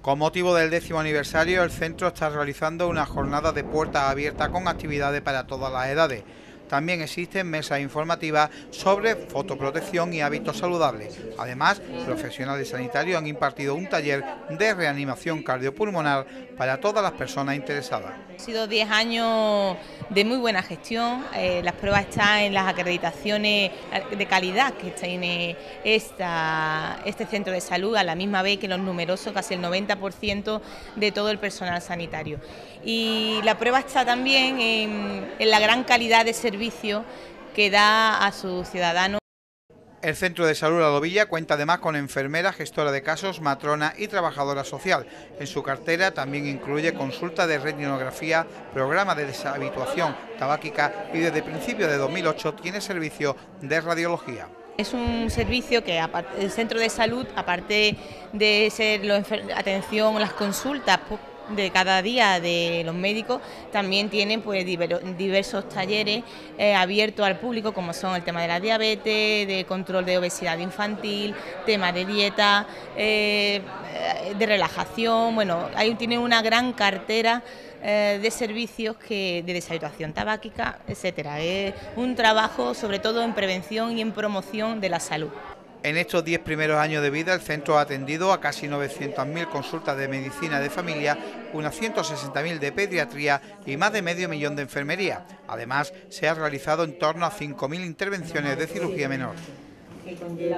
Con motivo del 10º aniversario, el centro está realizando una jornada de puertas abiertas con actividades para todas las edades. También existen mesas informativas sobre fotoprotección y hábitos saludables. Además, profesionales sanitarios han impartido un taller de reanimación cardiopulmonar para todas las personas interesadas. Han sido 10 años de muy buena gestión. Las pruebas están en las acreditaciones de calidad que tiene este centro de salud, a la misma vez que los numerosos, casi el 90% de todo el personal sanitario. Y la prueba está también en la gran calidad de servicio que da a sus ciudadanos. El Centro de Salud La Lobilla cuenta además con enfermera, gestora de casos, matrona y trabajadora social. En su cartera también incluye consulta de retinografía, programa de deshabituación tabáquica y desde principios de 2008 tiene servicio de radiología. Es un servicio que el centro de salud, aparte de ser atención, las consultas de cada día de los médicos, también tienen pues diversos talleres abiertos al público, como son el tema de la diabetes, de control de obesidad infantil, temas de dieta, de relajación. Bueno, ahí tienen una gran cartera de servicios de deshabituación tabáquica, etcétera. Es un trabajo sobre todo en prevención y en promoción de la salud. En estos 10 primeros años de vida, el centro ha atendido a casi 900.000 consultas de medicina de familia, unas 160.000 de pediatría y más de medio millón de enfermería. Además, se han realizado en torno a 5.000 intervenciones de cirugía menor.